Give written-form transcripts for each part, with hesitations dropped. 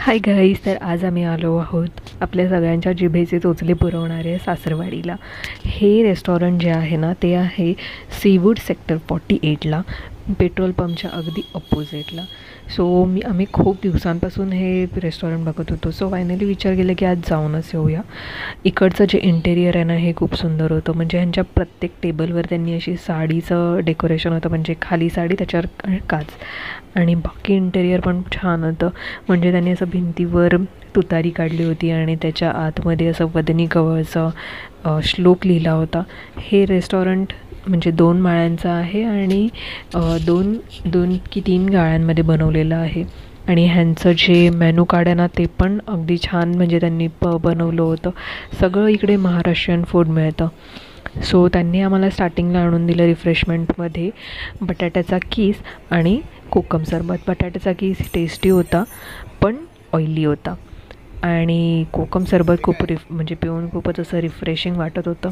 Hi guys, तर आज आम्ही आलो आहोत आपल्या सगळ्यांच्या जिभेचे चोचले पुरवणारे सासरवाडीला। हे रेस्टॉरंट जे आहे ना ते आहे सीवूड सेक्टर 48ला, पेट्रोल पंपच्या अगदी अपोजिटला। सो आम्ही खूप दिवसांपासून हे रेस्टॉरंट बघत होतो। सो फायनली विचार केला की आज जाऊनच येऊया। इकडचं जे इंटेरियर आहे ना हे खूप सुंदर होतं। म्हणजे ह्यांच्या प्रत्येक टेबलवर त्यांनी अशी साडीचं डेकोरेशन होतं, म्हणजे खाली साडी त्याच्यावर काच, आणि बाकी इंटेरियर पण छान होतं। म्हणजे त्यांनी असं भिंतीवर तुतारी काढली होती आणि त्याच्या आतमध्ये असं वदनी कवळचा श्लोक लिहिला होता। हे रेस्टॉरंट म्हणजे 2 माळ्यांचं आहे आणि 2 की 3 गाळ्यांमध्ये बनवलेलं आहे। आणि ह्यांचं जे मेनू कार्ड आहे ना ते पण अगदी छान, म्हणजे त्यांनी बनवलं होतं। सगळं इकडे महाराष्ट्रीयन फूड मिळतं। सो त्यांनी आम्हाला स्टार्टिंगला आणून दिलं रिफ्रेशमेंटमध्ये बटाट्याचा कीस आणि कोकम सरबत। बटाट्याचा कीस टेस्टी होता पण ऑइली होता, आणि कोकम सरबत खूप म्हणजे पिऊन खूपच असं रिफ्रेशिंग वाटत होतं।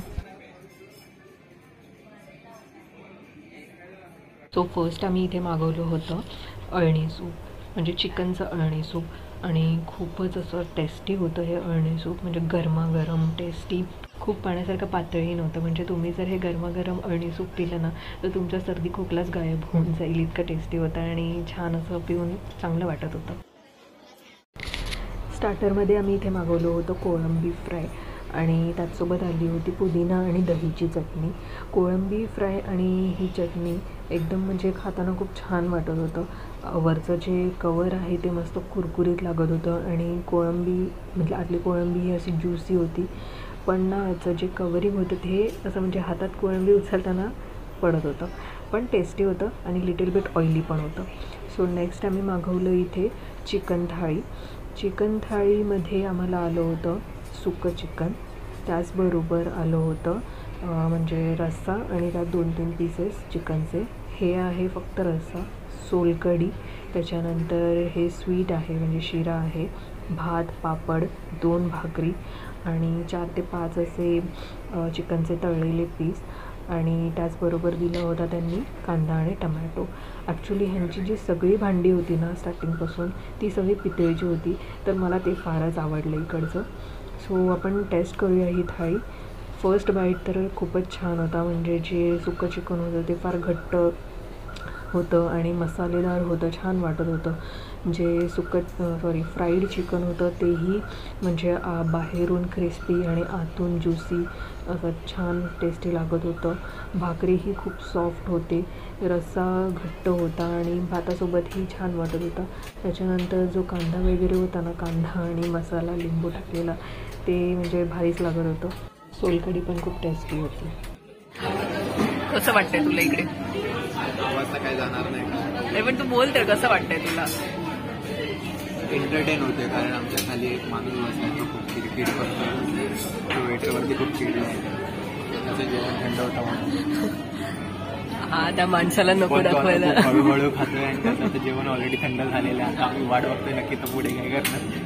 सो फर्स्ट आम्ही इथे मागवलं होतं अळणी सूप, म्हणजे चिकनचं अळणी सूप, आणि खूपच असं टेस्टी होतं हे अळणी सूप। म्हणजे गरमागरम टेस्टी, खूप पाण्यासारखं पातळही नव्हतं। म्हणजे तुम्ही जर हे गरमागरम अळणी सूप पिलं ना तर तुमचा सर्दी खोकलाच गायब होऊन जाईल, इतकं टेस्टी होतं आणि छान असं पिऊन चांगलं वाटत होतं। स्टार्टरमध्ये आम्ही इथे मागवलं होतं कोळंबी फ्राय, आणि त्याचसोबत आली होती पुदिना आणि दहीची चटणी। कोळंबी फ्राय आणि ही चटणी एकदम म्हणजे खाताना खूप छान वाटत होतं। वरचं जे कवर आहे ते मस्त कुरकुरीत लागत होतं, आणि कोळंबी म्हणजे आतली कोळंबी ही अशी ज्युसी होती, पण ना याचं जे कवरिंग होतं ते असं म्हणजे हातात कोळंबी उचलताना पडत होतं, पण टेस्टी होतं आणि लिटिल बिट ऑइली पण होतं। सो नेक्स्ट आम्ही मागवलं इथे चिकन थाळी। चिकन थाळीमध्ये आम्हाला आलं होतं सुकं चिकन, त्याचबरोबर आलं होतं म्हणजे रस्सा, आणि त्यात 2-3 पीसेस चिकनचे। हे आहे फक्त रस्सा, सोलकढी, त्याच्यानंतर हे स्वीट आहे म्हणजे शिरा आहे, भात, पापड, 2 भाकरी, आणि 4 ते 5 असे चिकनचे तळलेले पीस, आणि त्याचबरोबर दिलं होता त्यांनी कांदा आणि टमॅटो। ॲक्च्युली ह्यांची जी सगळी भांडी होती ना स्टार्टिंगपासून ती सगळी पितळेची होती, तर मला ते फारच आवडलं इकडचं। सो आपण टेस्ट करूया ही थाळी। फर्स्ट बाईट तर खूपच छान होता। म्हणजे जे सुकं चिकन होतं ते फार घट्ट होतं आणि मसालेदार होतं, छान वाटत होतं। जे फ्राईड चिकन होतं तेही म्हणजे बाहेरून क्रिस्पी आणि आतून ज्युसी असं छान टेस्टी लागत होतं। भाकरीही खूप सॉफ्ट होते, रस्सा घट्ट होता आणि भातासोबतही छान वाटत होता। त्याच्यानंतर जो कांदा वगैरे होता ना, कांदा आणि मसाला लिंबू टाकलेला, ते म्हणजे भारीच लागत होतं। सोलकढी पण खूप टेस्टी होती। कसं वाटतंय तुला इकडे? आवाज काय जाणार नाही, पण तू बोल तर कसं वाटतंय तुला? एंटरटेन होते, कारण आमच्या खाली एक माणूस बसला, तो खूप किरकिर करतो, तो वेटरवरती खूप चिडला होता, त्याचं जेवण थंड होतं म्हणून। हा, त्या माणसाला नको दाखवायला। हळूहळू खातोय आणि त्याचं जेवण ऑलरेडी थंड झालेलं आहे। आता आम्ही वाट बघतोय नक्की तो पुढे काय करणार।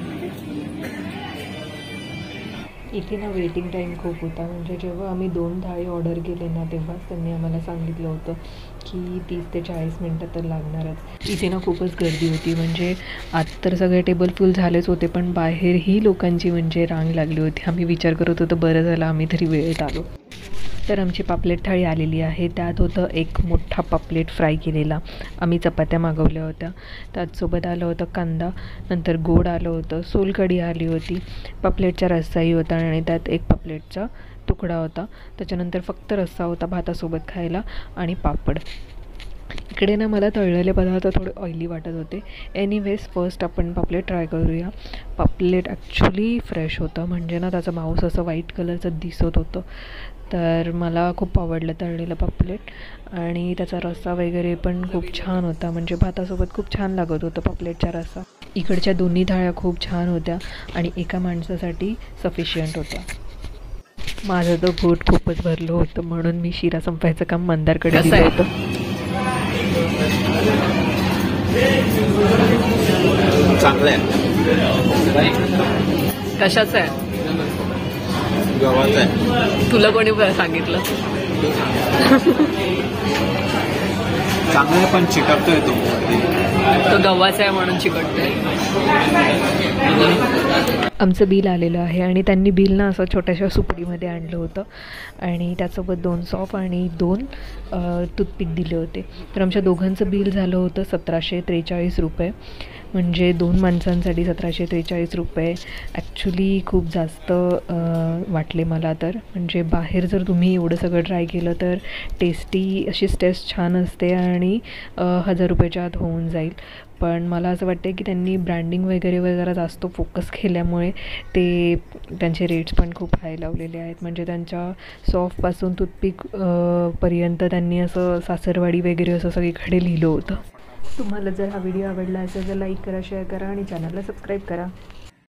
इथे ना वेटिंग टाईम खूप होता। म्हणजे जेव्हा आम्ही 2 थाळी ऑर्डर केले ना तेव्हाच त्यांनी आम्हाला सांगितलं होतं की 30 ते 40 मिनटं तर लागणारच। इथे ना खूपच गर्दी होती, म्हणजे आत तर सगळे टेबल फुल झालेच होते, पण बाहेरही लोकांची म्हणजे रांग लागली होती। आम्ही विचार करत होतो बरं झालं आम्ही तरी वेळेत आलो। तर आमची पापलेट थाळी आलेली आहे। त्यात होतं एक मोठा पापलेट फ्राय केलेला, आम्ही चपात्या मागवल्या होत्या, त्याचसोबत आलं होतं कांदा, नंतर गोड आलं होतं, सोलकढी आली होती, पापलेटचा रस्साही होता, आणि त्यात एक पापलेटचा तुकडा होता, त्याच्यानंतर फक्त रस्सा होता भातासोबत खायला, आणि पापड। इकडे ना मला तळलेले पदार्थ थोडे ऑइली वाटत होते। एनिवेज फर्स्ट आपण पापलेट ट्राय करूया। पापलेट ॲक्च्युली फ्रेश होतं, म्हणजे ना त्याचं मांस असं व्हाईट कलरचं दिसत होतं, तर मला खूप आवडलं तळलेलं पापलेट, आणि त्याचा रस्सा वगैरे पण खूप छान होता, म्हणजे भातासोबत खूप छान लागत होतं पापलेटचा रस्सा। इकडच्या दोन्ही थाळ्या खूप छान होत्या आणि एका माणसासाठी सफिशियंट होत्या। माझं तर पोट खूपच भरलं होतं, म्हणून मी शिरा संपायचं काम मंदारकडे दिलं होतं। चांगलं आहे। कशाचं आहे? गव्हाचं आहे। तुला कोणी सांगितलं? चांगलं आहे, पण चिकटतोय तो गव्हाचा आहे म्हणून चिकटतोय। आमचं बिल आलेलं आहे आणि त्यांनी बिल ना असं छोट्याशा सुपडीमध्ये आणलं होतं आणि त्यासोबत 2 सॉफ आणि 2 टूथपिक दिले होते. तर आमच्या दोघांचं बिल झालं होतं 1743 रुपये. म्हणजे 2 माणसांसाठी 1743 रुपये ॲक्च्युली खूप जास्त वाटले मला तर. म्हणजे बाहेर जर तुम्ही एवढं सगळं ट्राय केलं तर टेस्टी अशीच टेस्ट छान असते आणि 1000 रुपयाच्या आत होऊन जाईल. पण मला असं वाटतं की त्यांनी ब्रँडिंग वगैरे जरा जास्त फोकस केल्यामुळे ते त्यांचे रेट्स पण खूप हाय लावलेले आहेत. म्हणजे त्यांच्या सॉफ्टपासून टूथपिक पर्यंत त्यांनी असं सासरवाडी वगैरे असं सगळीकडे लिहिलं होतं. तुम्हाला जर हा व्हिडिओ आवडला असेल तर लाईक करा, शेअर करा आणि चॅनलला सबस्क्राईब करा.